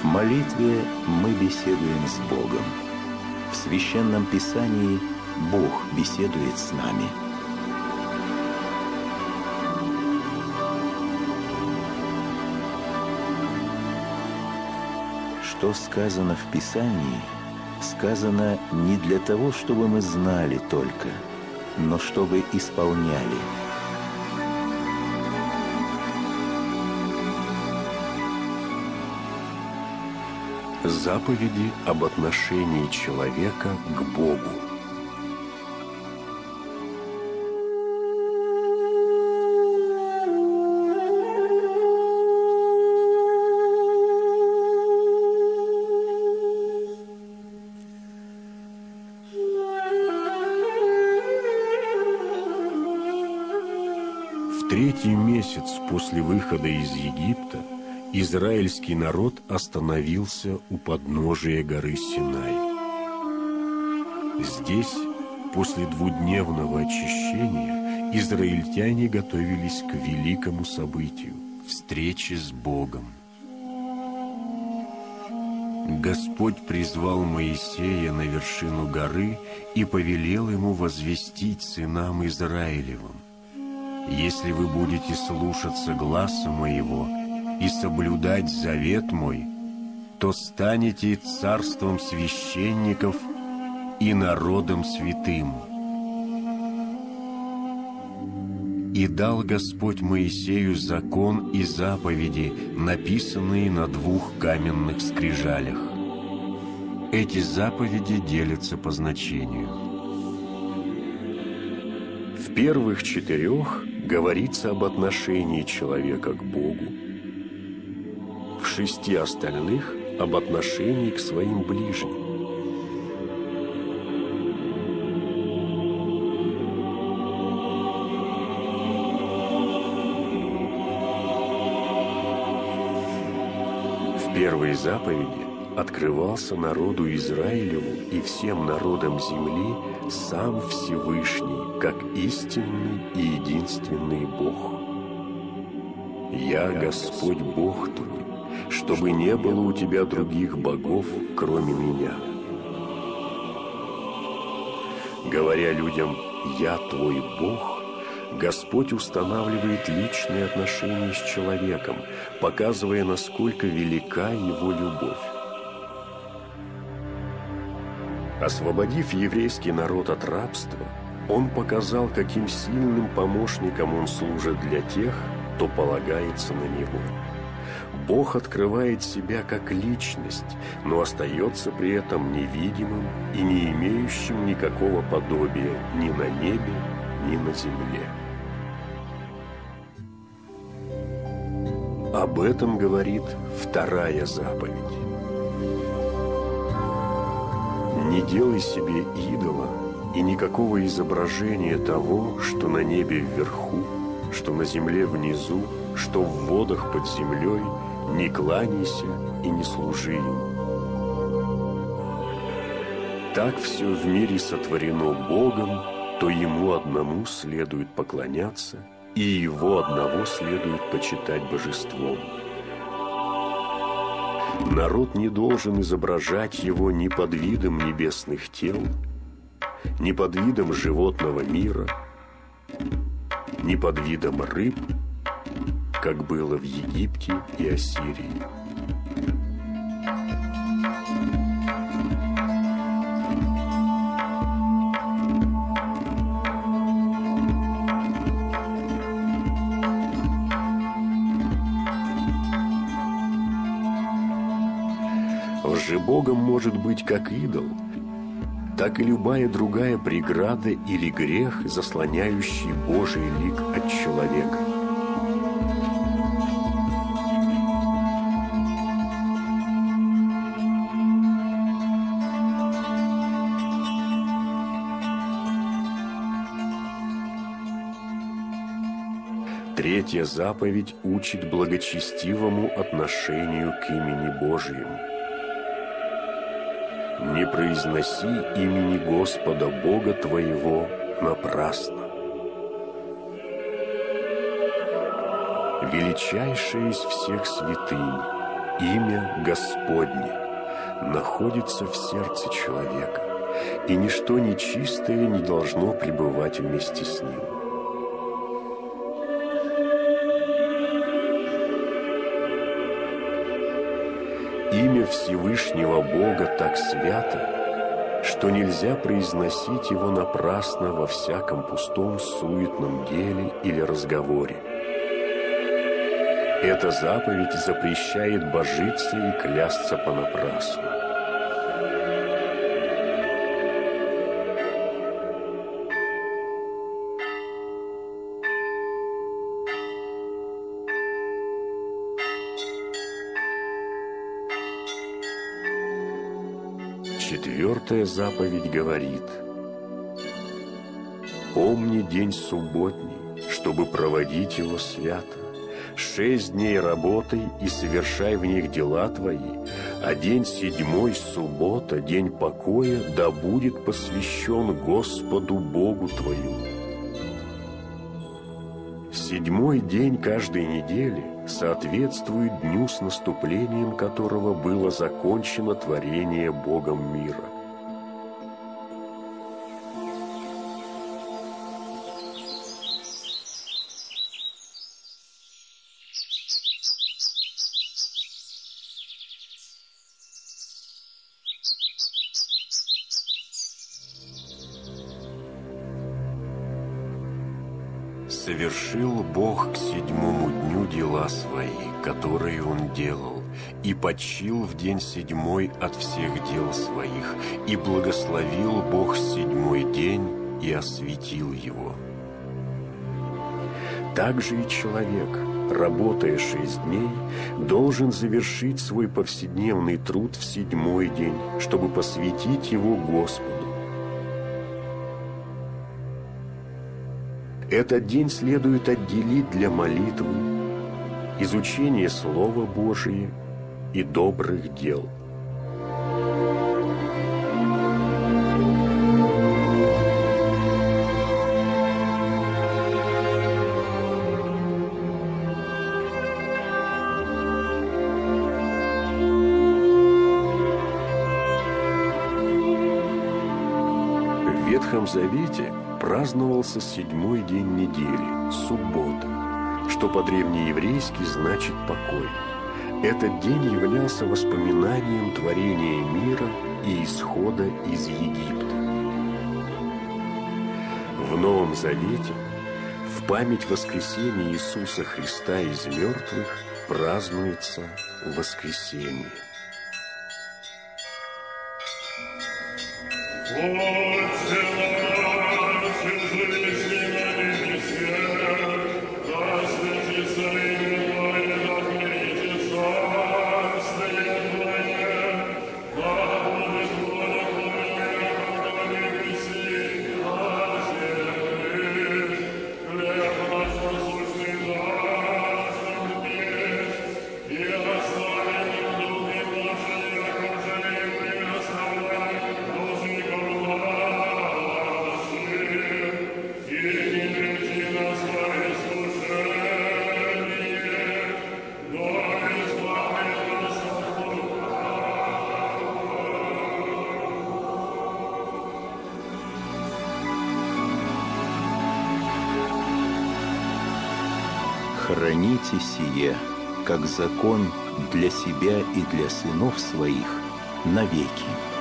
молитве мы беседуем с Богом. В Священном Писании Бог беседует с нами. Что сказано в Писании, сказано не для того, чтобы мы знали только, но чтобы исполняли. Заповеди об отношении человека к Богу. В третий месяц после выхода из Египта израильский народ остановился у подножия горы Синай. Здесь, после двудневного очищения, израильтяне готовились к великому событию – встрече с Богом. Господь призвал Моисея на вершину горы и повелел ему возвестить сынам Израилевым: «Если вы будете слушаться гласа Моего и соблюдать завет Мой, то станете царством священников и народом святым». И дал Господь Моисею закон и заповеди, написанные на 2 каменных скрижалях. Эти заповеди делятся по значению. В первых 4 говорится об отношении человека к Богу, в 6 остальных – об отношении к своим ближним. В первой заповеди открывался народу Израилеву и всем народам земли сам Всевышний, как истинный и единственный Бог. «Я Господь Бог твой, чтобы не было у тебя других богов, кроме Меня». Говоря людям «Я твой Бог», Господь устанавливает личные отношения с человеком, показывая, насколько велика Его любовь. Освободив еврейский народ от рабства, Он показал, каким сильным помощником Он служит для тех, кто полагается на Него. Бог открывает себя как личность, но остается при этом невидимым и не имеющим никакого подобия ни на небе, ни на земле. Об этом говорит 2 заповедь. «Не делай себе идола и никакого изображения того, что на небе вверху, что на земле внизу, что в водах под землей, не кланяйся и не служи им. Так все в мире сотворено Богом, то Ему одному следует поклоняться, и Его одного следует почитать божеством. Народ не должен изображать Его ни под видом небесных тел, ни под видом животного мира, ни под видом рыб, как было в Египте и Ассирии. Лжебогом может быть как идол, так и любая другая преграда или грех, заслоняющий Божий лик от человека. Третья заповедь учит благочестивому отношению к имени Божьему. «Не произноси имени Господа Бога твоего напрасно». Величайшая из всех святынь, Имя Господне находится в сердце человека, и ничто нечистое не должно пребывать вместе с ним. Имя Всевышнего Бога так свято, что нельзя произносить его напрасно во всяком пустом суетном деле или разговоре. Эта заповедь запрещает божиться и клясться понапрасну. Четвертая заповедь говорит: «Помни день субботний, чтобы проводить его свято. 6 дней работай и совершай в них дела твои, а день 7, суббота, день покоя, да будет посвящен Господу Богу твоему». 7-й день каждой недели соответствует дню, с наступлением которого было закончено творение Богом мира. Совершил Бог к 7-му дню дела свои, которые Он делал, и почил в день 7-й от всех дел своих, и благословил Бог 7-й день и осветил его. Также и человек, работая 6 дней, должен завершить свой повседневный труд в 7-й день, чтобы посвятить его Господу. Этот день следует отделить для молитвы, изучения Слова Божия и добрых дел. В Ветхом Завете праздновался 7-й день недели, суббота, что по-древнееврейски значит «покой». Этот день являлся воспоминанием творения мира и исхода из Египта. В Новом Завете в память воскресения Иисуса Христа из мертвых празднуется воскресение. Храните сие, как закон для себя и для сынов своих навеки.